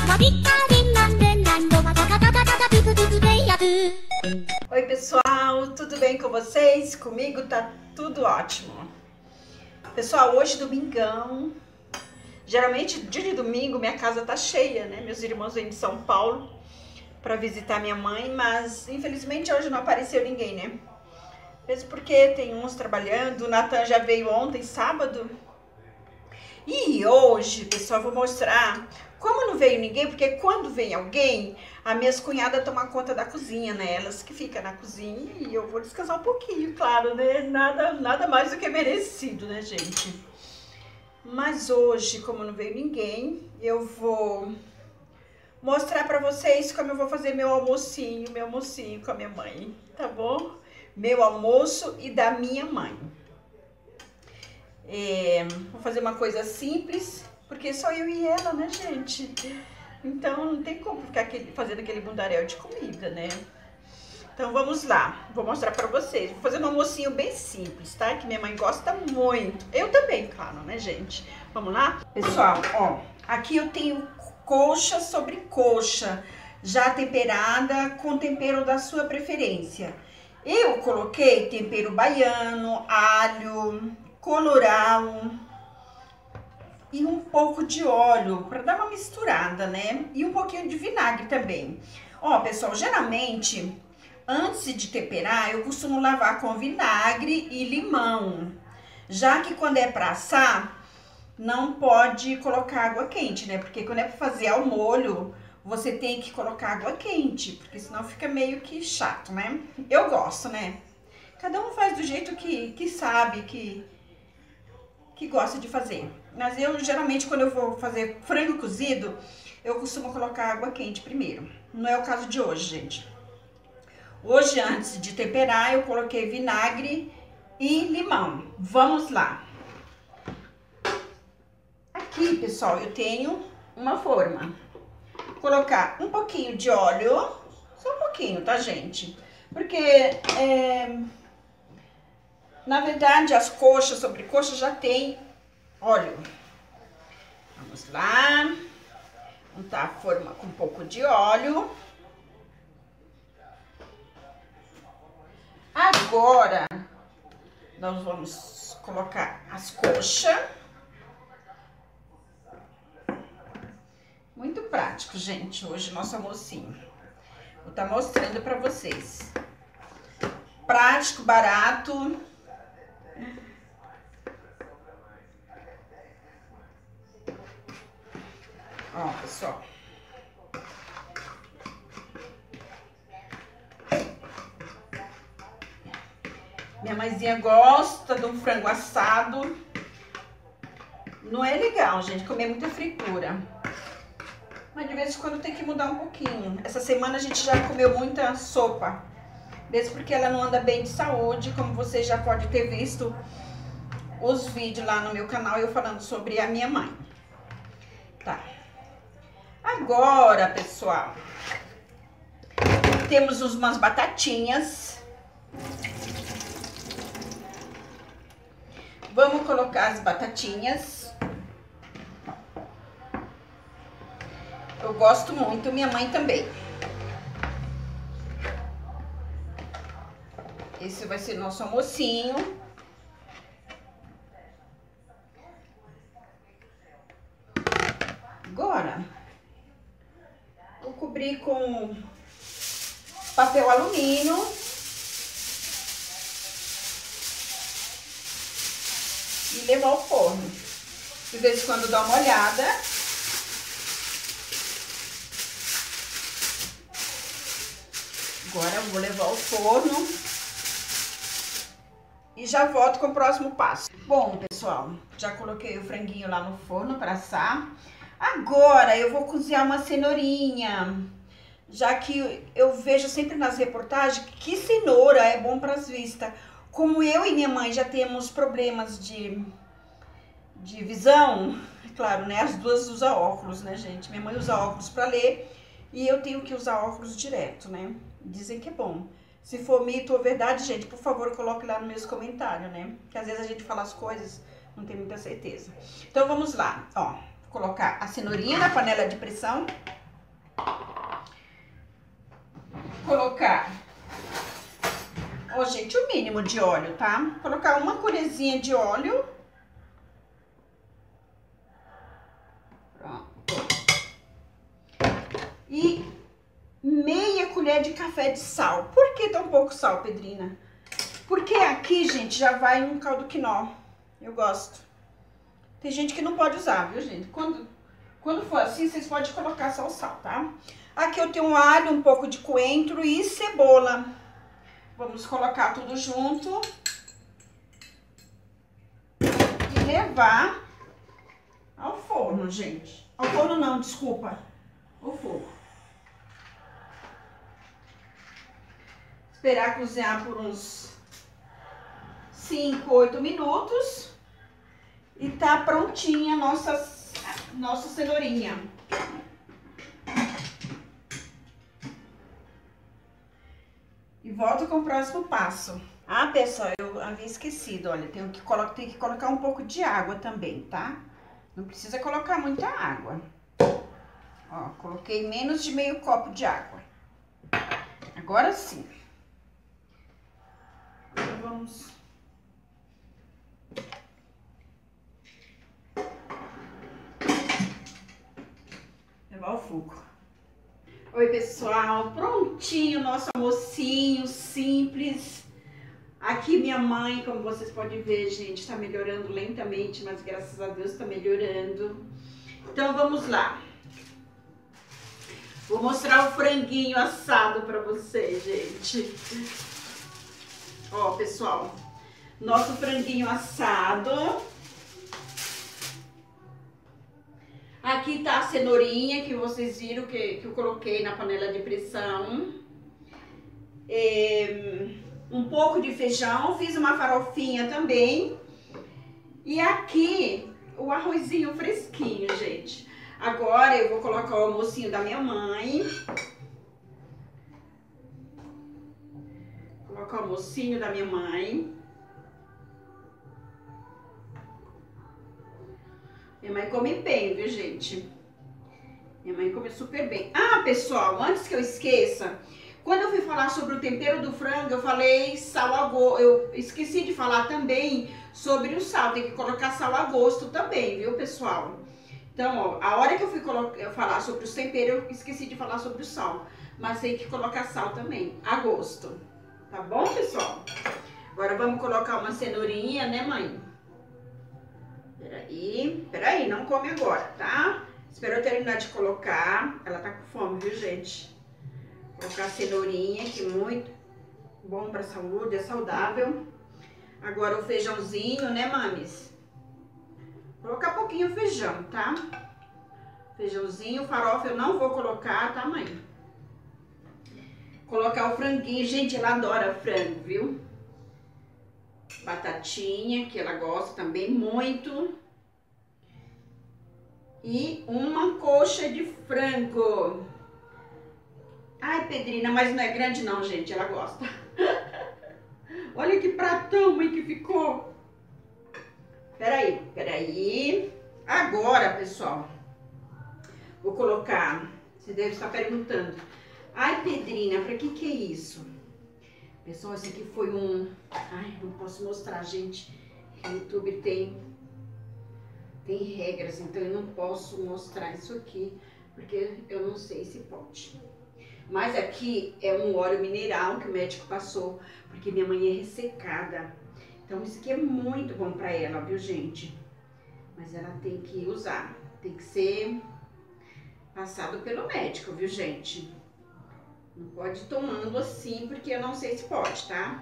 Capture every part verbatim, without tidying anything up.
Oi pessoal, tudo bem com vocês? Comigo tá tudo ótimo. Pessoal, hoje domingão. Geralmente dia de domingo minha casa tá cheia, né? Meus irmãos vêm de São Paulo para visitar minha mãe, mas infelizmente hoje não apareceu ninguém, né? Mesmo porque tem uns trabalhando, o Natan já veio ontem, sábado. E hoje, pessoal, vou mostrar como não veio ninguém, porque quando vem alguém, as minhas cunhadas tomam conta da cozinha, né? Elas que ficam na cozinha e eu vou descansar um pouquinho, claro, né? Nada, nada mais do que merecido, né, gente? Mas hoje, como não veio ninguém, eu vou mostrar pra vocês como eu vou fazer meu almocinho, meu almocinho com a minha mãe, tá bom? Meu almoço e da minha mãe. É, vou fazer uma coisa simples, porque só eu e ela, né, gente? Então não tem como ficar aquele, fazendo aquele mundaréu de comida, né? Então vamos lá, vou mostrar pra vocês. Vou fazer um almocinho bem simples, tá? Que minha mãe gosta muito. Eu também, claro, né, gente? Vamos lá? Pessoal, ó, aqui eu tenho coxa sobre coxa, já temperada com tempero da sua preferência. Eu coloquei tempero baiano, alho, colorau e um pouco de óleo para dar uma misturada, né? E um pouquinho de vinagre também. Ó, pessoal, geralmente antes de temperar eu costumo lavar com vinagre e limão, já que quando é para assar não pode colocar água quente, né? Porque quando é para fazer ao molho você tem que colocar água quente, porque senão fica meio que chato, né? Eu gosto, né? Cada um faz do jeito que, que sabe, que que gosta de fazer. Mas eu, geralmente, quando eu vou fazer frango cozido, eu costumo colocar água quente primeiro. Não é o caso de hoje, gente. Hoje, antes de temperar, eu coloquei vinagre e limão. Vamos lá. Aqui, pessoal, eu tenho uma forma. Vou colocar um pouquinho de óleo, só um pouquinho, tá, gente? Porque, é... na verdade, as coxas, sobre coxas já tem óleo. Vamos lá. Untar a forma com um pouco de óleo. Agora, nós vamos colocar as coxas. Muito prático, gente, hoje nosso almocinho. Vou estar mostrando pra vocês. Prático, barato. Ó, pessoal. Minha mãezinha gosta de um frango assado. Não é legal, gente, comer muita fritura. Mas de vez em quando tem que mudar um pouquinho. Essa semana a gente já comeu muita sopa. Mesmo porque ela não anda bem de saúde, como vocês já podem ter visto os vídeos lá no meu canal, eu falando sobre a minha mãe. Tá. Agora, pessoal, temos umas batatinhas. Vamos colocar as batatinhas. Eu gosto muito, minha mãe também. Esse vai ser nosso almocinho. Agora, vou cobrir com papel alumínio. E levar ao forno. De vez em quando dá uma olhada. Agora eu vou levar ao forno. E já volto com o próximo passo. Bom, pessoal, já coloquei o franguinho lá no forno para assar. Agora eu vou cozinhar uma cenourinha. Já que eu vejo sempre nas reportagens que cenoura é bom para as vistas. Como eu e minha mãe já temos problemas de, de visão, é claro, né? As duas usam óculos, né, gente? Minha mãe usa óculos para ler e eu tenho que usar óculos direto, né? Dizem que é bom. Se for mito ou verdade, gente, por favor, coloque lá nos meus comentários, né? Que às vezes a gente fala as coisas, não tem muita certeza. Então, vamos lá, ó. Vou colocar a cenourinha na panela de pressão. colocar, ó, gente, o mínimo de óleo, tá? Colocar uma colherzinha de óleo. Pronto. E meia colher de café de sal. Por que tão pouco sal, Pedrina? Porque aqui, gente, já vai um caldo quinó. Eu gosto. Tem gente que não pode usar, viu, gente? Quando, quando for assim, vocês podem colocar só o sal, tá? Aqui eu tenho um alho, um pouco de coentro e cebola. Vamos colocar tudo junto. E levar ao forno, gente. Ao forno não, desculpa. Ao fogo. Esperar cozinhar por uns cinco, oito minutos. E tá prontinha a nossa, nossa cenourinha. E volto com o próximo passo. Ah, pessoal, eu havia esquecido, olha, tenho que, colo tenho que colocar um pouco de água também, tá? Não precisa colocar muita água. Ó, coloquei menos de meio copo de água. Agora sim. Agora vamos... levar ao fogo. Oi, pessoal, prontinho nosso almocinho simples. Aqui minha mãe, como vocês podem ver, gente, tá melhorando lentamente, mas graças a Deus tá melhorando. Então vamos lá. Vou mostrar o franguinho assado pra vocês, gente. Ó, pessoal, nosso franguinho assado. Aqui tá a cenourinha que vocês viram que, que eu coloquei na panela de pressão. É, um pouco de feijão, fiz uma farofinha também. E aqui o arrozinho fresquinho, gente. Agora eu vou colocar o almocinho da minha mãe. Vou colocar o almocinho da minha mãe. Minha mãe come bem, viu, gente? Minha mãe come super bem. Ah, pessoal, antes que eu esqueça, quando eu fui falar sobre o tempero do frango, eu falei sal a gosto. Eu esqueci de falar também sobre o sal. Tem que colocar sal a gosto também, viu, pessoal? Então, ó, a hora que eu fui eu falar sobre os temperos, eu esqueci de falar sobre o sal. Mas tem que colocar sal também, a gosto. Tá bom, pessoal? Agora vamos colocar uma cenourinha, né, mãe? Peraí, peraí, não come agora, tá? Espero eu terminar de colocar. Ela tá com fome, viu, gente? Vou colocar a cenourinha, que é muito bom pra saúde, é saudável. Agora o feijãozinho, né, mames? Vou colocar pouquinho feijão, tá? Feijãozinho, farofa eu não vou colocar, tá, mãe? Colocar o franguinho. Gente, ela adora frango, viu? Batatinha, que ela gosta também muito. E uma coxa de frango. Ai, Pedrina, mas não é grande não, gente, ela gosta. Olha que pratão, mãe, que ficou. Peraí, peraí. Agora, pessoal, vou colocar... Você deve estar perguntando. Ai, Pedrina, pra que que é isso? Pessoal, esse aqui foi um... Ai, não posso mostrar, gente. O YouTube tem... Tem regras, então eu não posso mostrar isso aqui, porque eu não sei se pode. Mas aqui é um óleo mineral que o médico passou, porque minha mãe é ressecada. Então isso aqui é muito bom pra ela, viu, gente? Mas ela tem que usar, tem que ser passado pelo médico, viu, gente? Não pode ir tomando assim, porque eu não sei se pode, tá?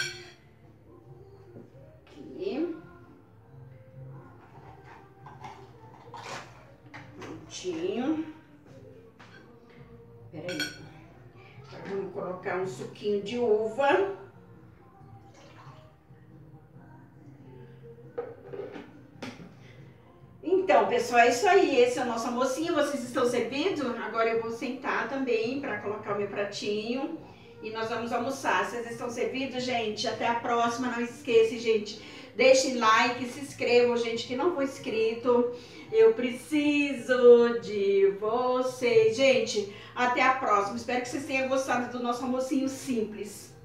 Aqui. Prontinho. Peraí. Agora vamos colocar um suquinho de uva. Então, pessoal, é isso aí. Esse é o nosso almocinho. Vocês estão servindo? Agora eu vou sentar também para colocar o meu pratinho. E nós vamos almoçar. Vocês estão servidos, gente? Até a próxima. Não esqueça, gente, Deixem like, se inscrevam, gente, que não foi inscrito. Eu preciso de vocês. Gente, até a próxima. Espero que vocês tenham gostado do nosso almocinho simples.